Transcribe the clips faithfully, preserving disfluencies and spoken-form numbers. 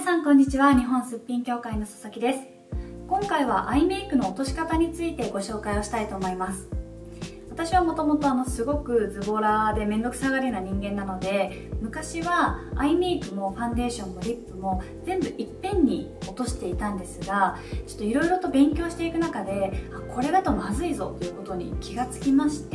さんこんにちは。日本すっぴん協会の佐々木です。今回はアイメイクの落とし方についてご紹介をしたいと思います。私はもともとあのすごくズボラでめんどくさがりな人間なので、昔はアイメイクもファンデーションもリップも全部いっぺんに落としていたんですが、ちょっといろいろと勉強していく中で、あ、これだとまずいぞということに気がつきまして、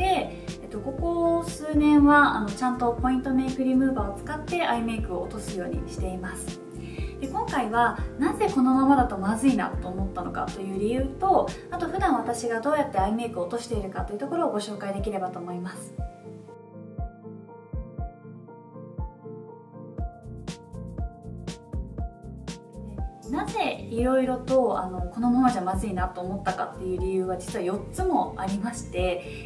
えっと、ここ数年はあのちゃんとポイントメイクリムーバーを使ってアイメイクを落とすようにしています。で今回はなぜこのままだとまずいなと思ったのかという理由と、あと普段私がどうやってアイメイクを落としているかというところをご紹介できればと思います。なぜいろいろとあのこのままじゃまずいなと思ったかっていう理由は実はよっつもありまして、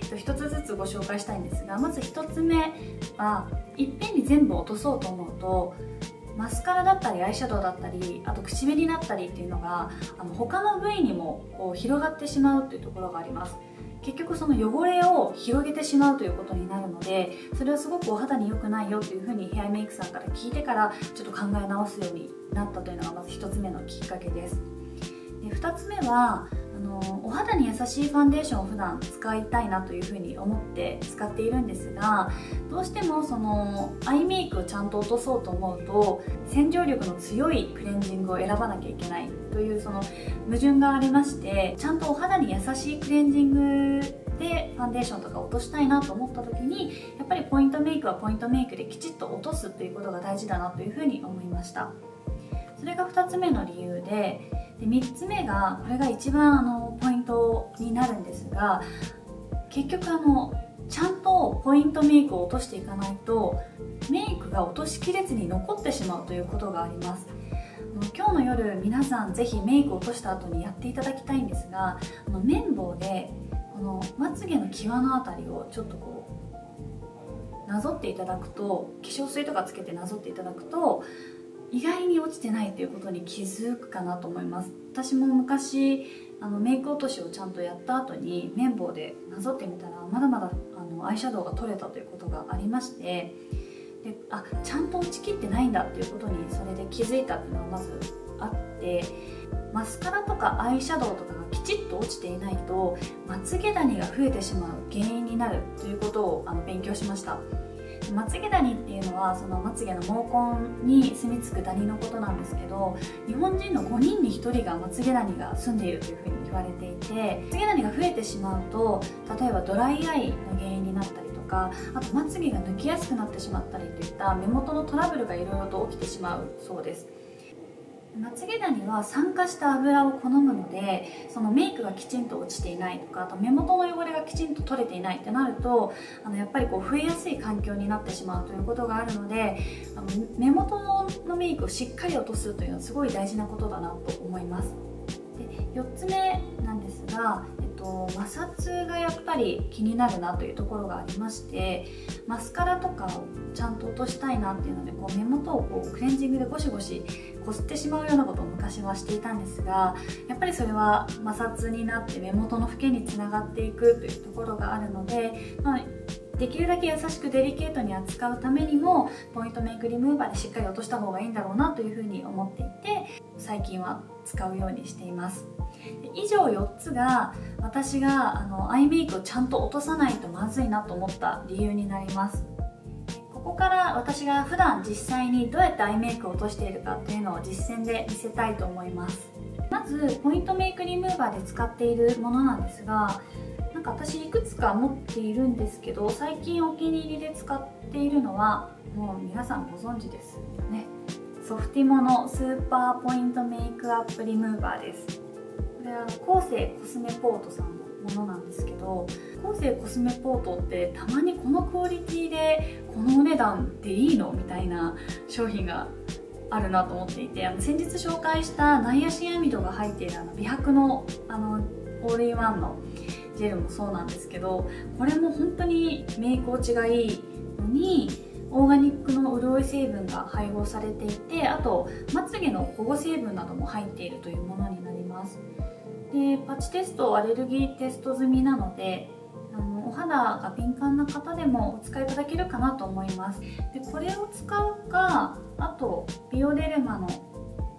ひとつずつご紹介したいんですが、まずひとつめはいっぺんに全部落とそうと思うと、マスカラだったりアイシャドウだったり、あと口紅だったりっていうのがあの他の部位にもこう広がってしまうというところがあります。結局その汚れを広げてしまうということになるので、それはすごくお肌に良くないよというふうにヘアメイクさんから聞いてからちょっと考え直すようになったというのがまずひとつめのきっかけです。でふたつめはあのお肌に優しいファンデーションを普段使いたいなというふうに思って使っているんですが、どうしてもそのアイメイクをちゃんと落とそうと思うと洗浄力の強いクレンジングを選ばなきゃいけないというその矛盾がありまして、ちゃんとお肌に優しいクレンジングでファンデーションとか落としたいなと思った時に、やっぱりポイントメイクはポイントメイクできちっと落とすということが大事だなというふうに思いました。それがふたつめの理由で、でみっつめがこれが一番あのポイントになるんですが、結局あのちゃんとポイントメイクを落としていかないとメイクが落としきれずに残ってしまうということがあります。今日の夜皆さんぜひメイクを落とした後にやっていただきたいんですが、あの綿棒でこのまつげの際のあたりをちょっとこうなぞっていただくと、化粧水とかつけてなぞっていただくと意外に落ちてないということに気づくかなと思います。私も昔あのメイク落としをちゃんとやった後に綿棒でなぞってみたらまだまだあのアイシャドウが取れたということがありまして、であちゃんと落ちきってないんだっていうことにそれで気づいたっていうのがまずあって、マスカラとかアイシャドウとかがきちっと落ちていないとまつげダニが増えてしまう原因になるということをあの勉強しました。まつげダニっていうのはそのまつげの毛根に住み着くダニのことなんですけど、日本人のごにんにひとりがまつげダニが住んでいるというふうに言われていて、まつげダニが増えてしまうと例えばドライアイの原因になったりとか、あとまつげが抜きやすくなってしまったりといった目元のトラブルがいろいろと起きてしまうそうです。まつげダニは酸化した油を好むので、そのメイクがきちんと落ちていないとか、あと目元の汚れがきちんと取れていないってなると、あのやっぱりこう増えやすい環境になってしまうということがあるので、あの目元のメイクをしっかり落とすというのはすごい大事なことだなと思います。でよっつめなんですが、えっと、摩擦がやっぱり気になるなというところがありまして、マスカラとかをちゃんと落としたいなっていうので、こう目元をこうクレンジングでゴシゴシこすってしまうようなことを昔はしていたんですが、やっぱりそれは摩擦になって目元の老けにつながっていくというところがあるので、まあできるだけ優しくデリケートに扱うためにもポイントメイクリムーバーでしっかり落とした方がいいんだろうなというふうに思っていて、最近は使うようにしています。以上よっつが私があのアイメイクをちゃんと落とさないとまずいなと思った理由になります。ここから私が普段実際にどうやってアイメイクを落としているかっていうのを実践で見せたいと思います。まずポイントメイクリムーバーで使っているものなんですが、なんか私いくつか持っているんですけど、最近お気に入りで使っているのはもう皆さんご存知ですよね。ソフティモのスーパーポイントメイクアップリムーバーです。これはコーセーコスメポートさんのものなんですけど、コーセーコスメポートってたまにこのクオリティでこのお値段でいいのみたいな商品があるなと思っていて、あの先日紹介したナイアシンアミドが入っているあの美白のあのオールインワンのジェルもそうなんですけど、これも本当にメイク落ちがいいのにオーガニックの潤い成分が配合されていて、あとまつげの保護成分なども入っているというものになります。でパッチテストアレルギーテスト済みなので、あのお肌が敏感な方でもお使いいただけるかなと思います。でこれを使うか、あとビオデルマの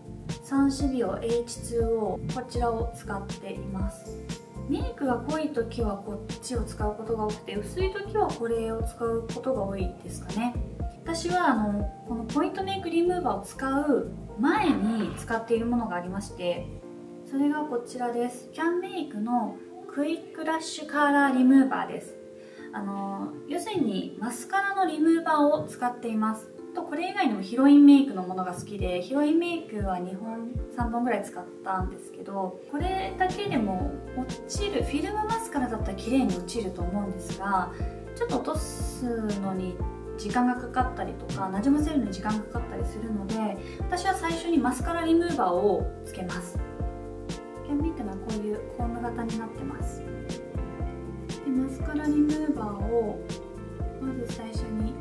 サンシビオ エイチツーオー こちらを使っています。メイクが濃い時はこっちを使うことが多くて、薄い時はこれを使うことが多いですかね。私はあのこのポイントメイクリムーバーを使う前に使っているものがありまして、それがこちらです。キャンメイクのクイックラッシュカーラーリムーバーです。あの要するにマスカラのリムーバーを使っています。とこれ以外にもヒロインメイクのものが好きで、ヒロインメイクはにほんさんぼんぐらい使ったんですけど、これだけでも落ちる、フィルムマスカラだったら綺麗に落ちると思うんですが、ちょっと落とすのに時間がかかったりとか、なじませるのに時間がかかったりするので、私は最初にマスカラリムーバーをつけます。キャンメイクのはこういうコーム型になってます。でマスカラリムーバーをまず最初に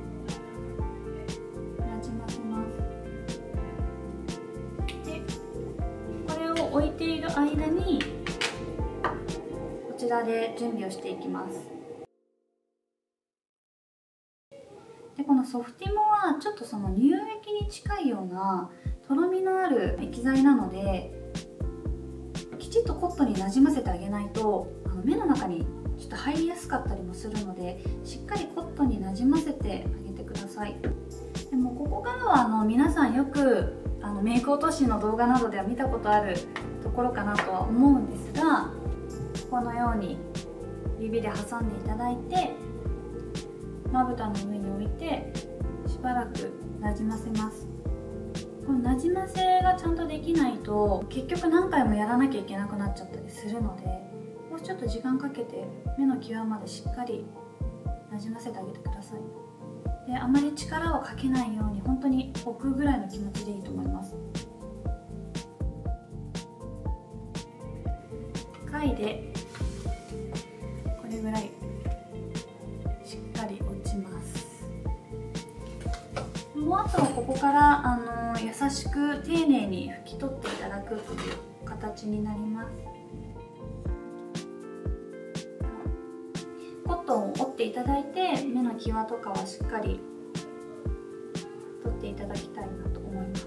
なじませます。でこれを置いている間にこちらで準備をしていきます。でこのソフティモはちょっとその乳液に近いようなとろみのある液剤なので、きちっとコットンになじませてあげないとあの目の中にちょっと入りやすかったりもするので、しっかりコットンになじませてあげてください。でもここからはあの皆さんよくあのメイク落としの動画などでは見たことあるところかなとは思うんですが、このように指で挟んでいただいてまぶたの上に置いてしばらくなじませます。このなじませがちゃんとできないと結局何回もやらなきゃいけなくなっちゃったりするので、もうちょっと時間かけて目の際までしっかりなじませてあげてください。であまり力をかけないように本当に置くぐらいの気持ちでいいと思います。貝でこれぐらいしっかり落ちます。もうあとはここからあの優しく丁寧に拭き取っていただくという形になります。コットンを折っていただいて目の際とかはしっかり取っていただきたいなと思います。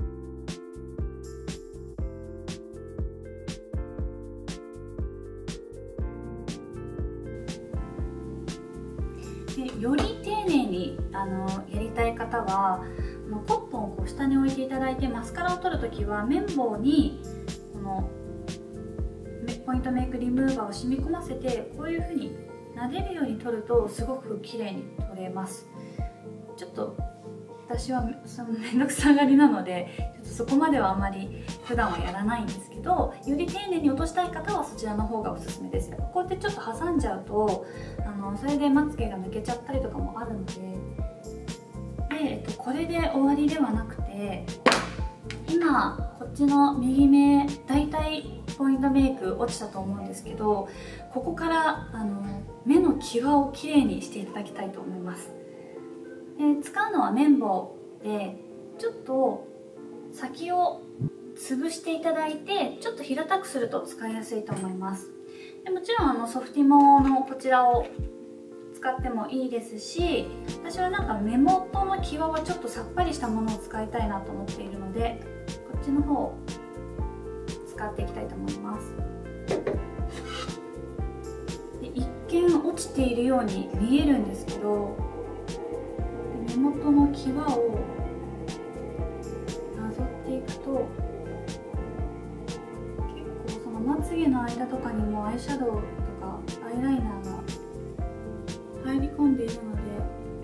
でより丁寧にあのやりたい方はコットンをこう下に置いていただいて、マスカラを取るときは綿棒にこのポイントメイクリムーバーを染み込ませて、こういうふうに撫でるように取るとすごく綺麗に取れます。ちょっと私はその面倒くさがりなのでちょっとそこまではあまり普段はやらないんですけど、より丁寧に落としたい方はそちらの方がおすすめです。こうやってちょっと挟んじゃうとあのそれでまつげが抜けちゃったりとかもあるので、で、えっと、これで終わりではなくて、今こっちの右目だいたいポイントメイク落ちたと思うんですけど、ここからあの目の際をきれいにしていただきたいと思います。で使うのは綿棒で、ちょっと先を潰していただいてちょっと平たくすると使いやすいと思います。でもちろんあのソフティモのこちらを使ってもいいですし、私はなんか目元の際はちょっとさっぱりしたものを使いたいなと思っているので、こっちの方を使っていきたいと思います。で一見落ちているように見えるんですけど、目元の際をなぞっていくと結構そのまつげの間とかにもアイシャドウとかアイライナーが入り込んでいるので、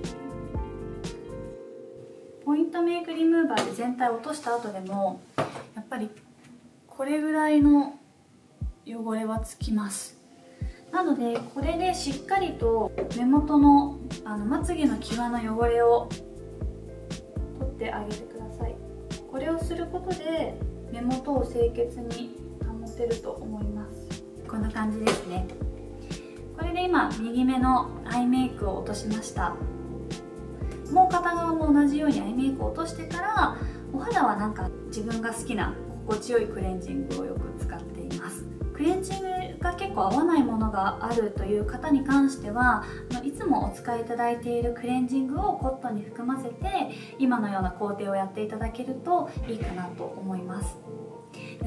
ポイントメイクリムーバーで全体を落とした後でもやっぱりこれぐらいの汚れはつきます。なのでこれでしっかりと目元のあのまつげの際の汚れを取ってあげてください。これをすることで目元を清潔に保てると思います。こんな感じですね。これで今右目のアイメイクを落としました。もう片側も同じようにアイメイクを落としてから、お肌はなんか自分が好きな心地よいクレンジングをよく使っています。クレンジングが結構合わないものがあるという方に関しては、いつもお使いいただいているクレンジングをコットンに含ませて今のような工程をやっていただけるといいかなと思います。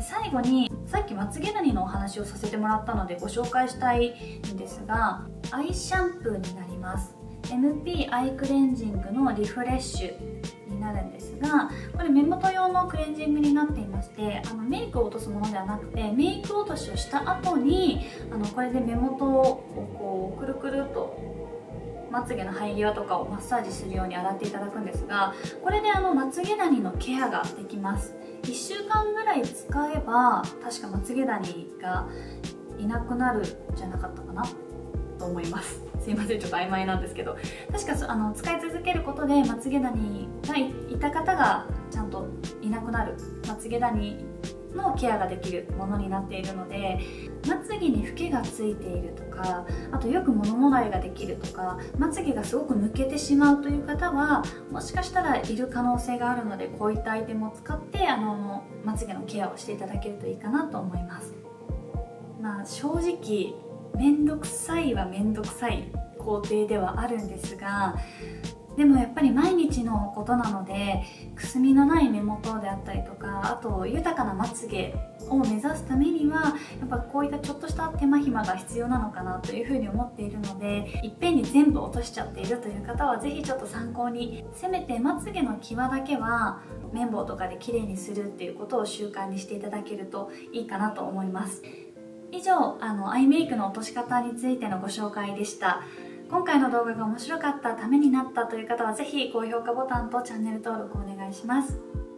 で最後にさっきまつげダニのお話をさせてもらったのでご紹介したいんですが、アイシャンプーになります。 エムピー アイクレンジングのリフレッシュになるんですが、これ目元用のクレンジングになっていまして、あのメイクを落とすものではなくて、メイク落としをした後にあのこれで目元をこうくるくるっとまつげの生え際とかをマッサージするように洗っていただくんですが、これであのまつげダニのケアができます。いっしゅうかんぐらい使えば確かまつげダニがいなくなるんじゃなかったかなと思います。すいません、ちょっと曖昧なんですけど、確かあの使い続けることでまつげダニが い, いた方がちゃんといなくなる、まつげダニのケアができるものになっているので、まつげにフケがついているとか、あとよく物もらいができるとか、まつげがすごく抜けてしまうという方はもしかしたらいる可能性があるので、こういったアイテムを使ってあのまつげのケアをしていただけるといいかなと思います。まあ正直めんどくさいはめんどくさい工程ではあるんですが、でもやっぱり毎日のことなので、くすみのない目元であったりとか、あと豊かなまつげを目指すためにはやっぱこういったちょっとした手間暇が必要なのかなというふうに思っているので、いっぺんに全部落としちゃっているという方はぜひちょっと参考に、せめてまつげの際だけは綿棒とかで綺麗にするっていうことを習慣にしていただけるといいかなと思います。以上、あのアイメイクの落とし方についてのご紹介でした。今回の動画が面白かった、ためになったという方はぜひ高評価ボタンとチャンネル登録お願いします。